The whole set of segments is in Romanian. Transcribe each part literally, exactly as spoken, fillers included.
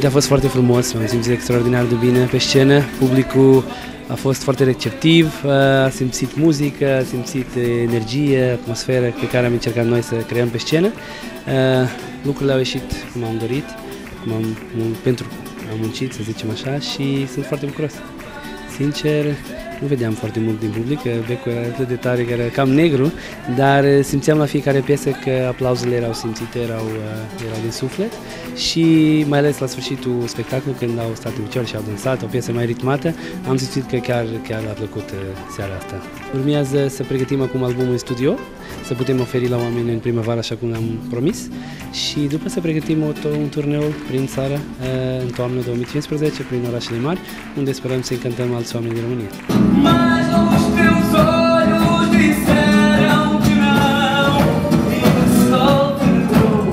Uite, a fost foarte frumos, m-am simțit extraordinar de bine pe scenă, publicul a fost foarte receptiv, a simțit muzică, a simțit energie, atmosferă pe care am încercat noi să creăm pe scenă. Lucrurile au ieșit cum am dorit, cum am, pentru am muncit, să zicem așa, și sunt foarte bucuros. Sincer, nu vedeam foarte mult din public, becul era atât de tare, că era cam negru, dar simțeam la fiecare piesă că aplauzele erau simțite, erau, erau din suflet și mai ales la sfârșitul spectacolului, când au stat în picioare și au dansat, o piesă mai ritmată, am simțit că chiar, chiar a plăcut seara asta. Urmează să pregătim acum albumul în studio, să putem oferi la oameni în primăvară, așa cum am promis, și după să pregătim un turneu prin țară în toamnă două mii cincisprezece, prin orașele mari, unde sperăm să încântăm alți oameni din România. Mas os teus olhos disseram que não, e o sol tentou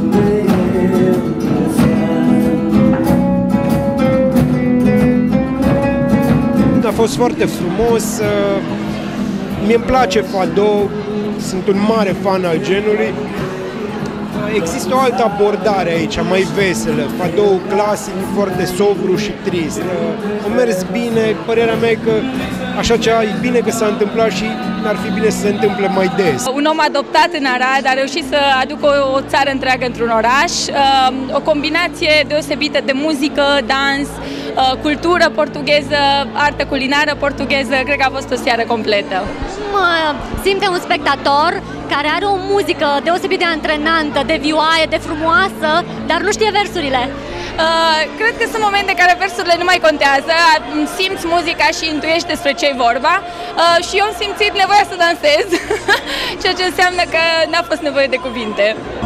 A fost foarte frumos, mie-mi place fado, sunt un mare fan al genului. Există o altă abordare aici, mai veselă, fado clasic, foarte sobru și trist. A mers bine, părerea mea e că așa ceva e bine că s-a întâmplat și ar fi bine să se întâmple mai des. Un om adoptat în Arad a reușit să aducă o, o țară întreagă într-un oraș, o combinație deosebită de muzică, dans, cultură portugheză, artă culinară portugheză, cred că a fost o seară completă. Mă simte un spectator care are o muzică deosebit de antrenantă, de vioaie, de frumoasă, dar nu știe versurile. Uh, cred că sunt momente în care versurile nu mai contează, simți muzica și intuiești despre ce-i vorba uh, și eu am simțit nevoia să dansez, ceea ce înseamnă că n-a fost nevoie de cuvinte.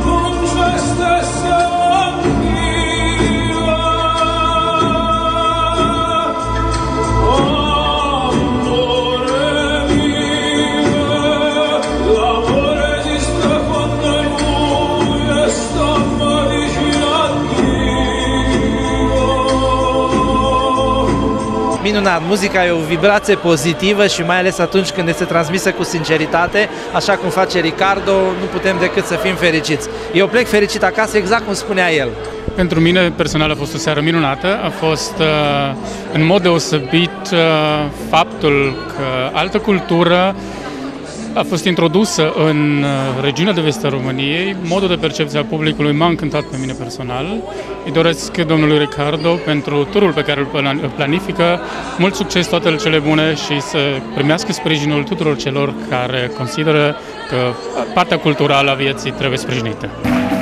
Minunat! Muzica e o vibrație pozitivă și mai ales atunci când este transmisă cu sinceritate, așa cum face Ricardo, nu putem decât să fim fericiți. Eu plec fericit acasă, exact cum spunea el. Pentru mine, personal, a fost o seară minunată. A fost uh, în mod deosebit uh, faptul că altă cultură a fost introdusă în regiunea de vest a României. Modul de percepție al publicului m-a încântat pe mine personal. Îi doresc domnului Ricardo pentru turul pe care îl planifică mult succes, toate cele bune și să primească sprijinul tuturor celor care consideră că partea culturală a vieții trebuie sprijinită.